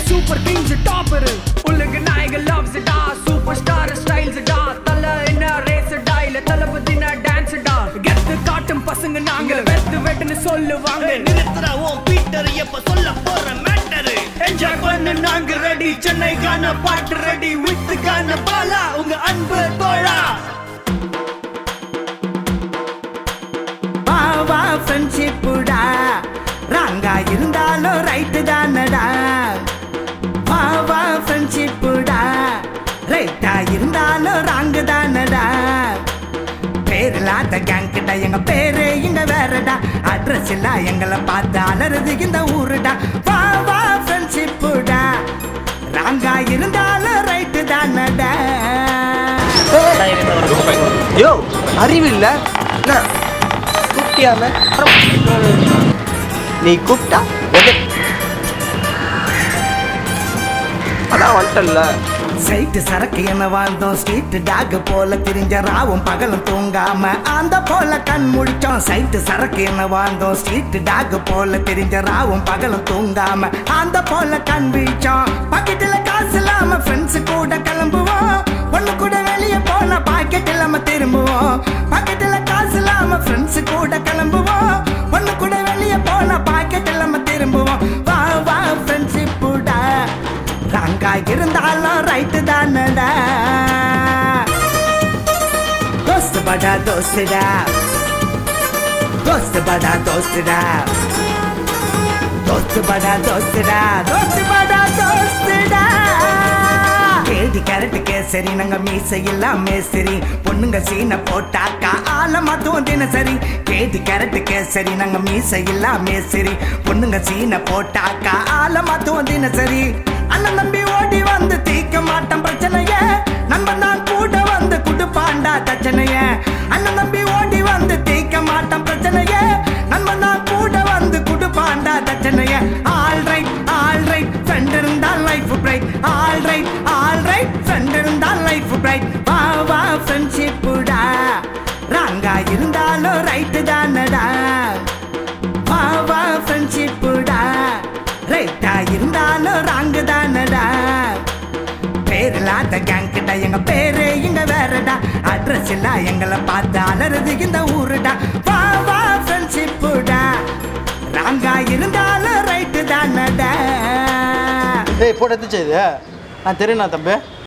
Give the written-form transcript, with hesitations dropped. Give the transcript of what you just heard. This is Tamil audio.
super kings topper Ulagam loves it superstar styles da tala inna race da illa talabadina dance da get the cotton pasanga naanga vettu solluvaanga nirithra o Peter எப்ப சொல்ல போற matter enjoy பண்ண நாங்க ready சென்னை கான பாட்டு ready with கான பாலா உங்க அன்பு தோழா வா வா friendship டா ராங்கா இருந்தாலும் ரைட் தானடா வா வா friendship டா ரைட்டா இருந்தாலும் ராங்கு தானடா பேரில்லாத கேங்கிட்ட எங்க பேரு இங்க வேறடா அட்ரஸ் இல்ல எங்களை பார்த்து அலறுது இந்த ஊருடா வா வா friendship டா ராங்கா இருந்தாலும் ரைட்டு தானடா யோ அறிவில்ல கூப்பிட்டியாம நீ கூப்பிட்டா அதான் வந்துட்டல்ல சைட்டு சரக்கு என்ன வாழ்ந்தோம் ஸ்ட்ரீட் டாக் போல திரிஞ்ச ராவும் பகலும் தூங்காம அந்த போல கண் முழிச்சோம் சைட்டு சரக்கு என்ன வாழ்ந்தோம் ஸ்ட்ரீட் டாக் போல திரிஞ்ச ராவும் பகலும் தூங்காம அந்த போல கண் வீழ்ச்சோம் பாக்கெட்டில் காசு இல்லாம ஃப்ரெண்ட்ஸ் கூட கிளம்புவோம் ஒண்ணு கூட வெளியே போன பாக்கெட் இல்லாம திரும்புவோம் பாக்கெட்டில் காசு இல்லாம ஃப்ரெண்ட்ஸ் கூட கிளம்புவோம் ஒண்ணு கூட வெளியே போன பாக்கெட் இல்லாம திரும்புவோம் வா வா ஃப்ரெண்ட்ஷிப் டா ராங்கா இருந்தாலும் ரைட்டு தானடா दोस्त बड़ा दोस्तடா दोस्त बड़ा दोस्तடா दोस्त बड़ा दोस्तடா दोस्त बड़ा दोस्तடா கேடி கேரட் கேசரி நாங்க மீசை இல்லாம சரி பொண்ணுங்க சீனை போட்டாக்கா ஆலமாத்துவோம் தினசரி கேடி கேரட் கேசரி நாங்க மீசை இல்லாம சரி பொண்ணுங்க சீனை போட்டாக்கா ஆலமாத்துவோம் தினசரி அண்ணன் தம்பி ஓடி வந்து தீக்க மாட்டோம் பிரச்சனைய நண்பன் தான் கூட வந்து குடுப்பாண்டா தச்சனைய அண்ணன் தம்பி ஓடி வந்து தீக்க மாட்டோம் பிரச்சனைய நண்பன் தான் கூட வந்து குடுப்பாண்டா தச்சனைய ஆல் ரைட் ஃப்ரெண்ட் இருந்தா life bright all right friend இருந்தா லைஃப் பிரைட் வா வா ஃப்ரெண்ட்ஷிப் டா ராங்கா இருந்தாலும் ரைட்டு தானடா வா வா ஃப்ரெண்ட்ஷிப் டா ரைட்டா இருந்தாலும் ராங்கு தானடா பேரில்லாத கேங்கிட்ட எங்க பேரு இங்க வேறடா அட்ரஸ் இல்ல எங்களை பார்த்து அலறுது இந்த ஊருடா வா வா ஃப்ரெண்ட்ஷிப் டா ராங்கா இருந்தாலும் ரைட்டு தானடா ஏய் போட்டு எடுத்துச்சு இது நான் தெரியுண்ணா தம்பி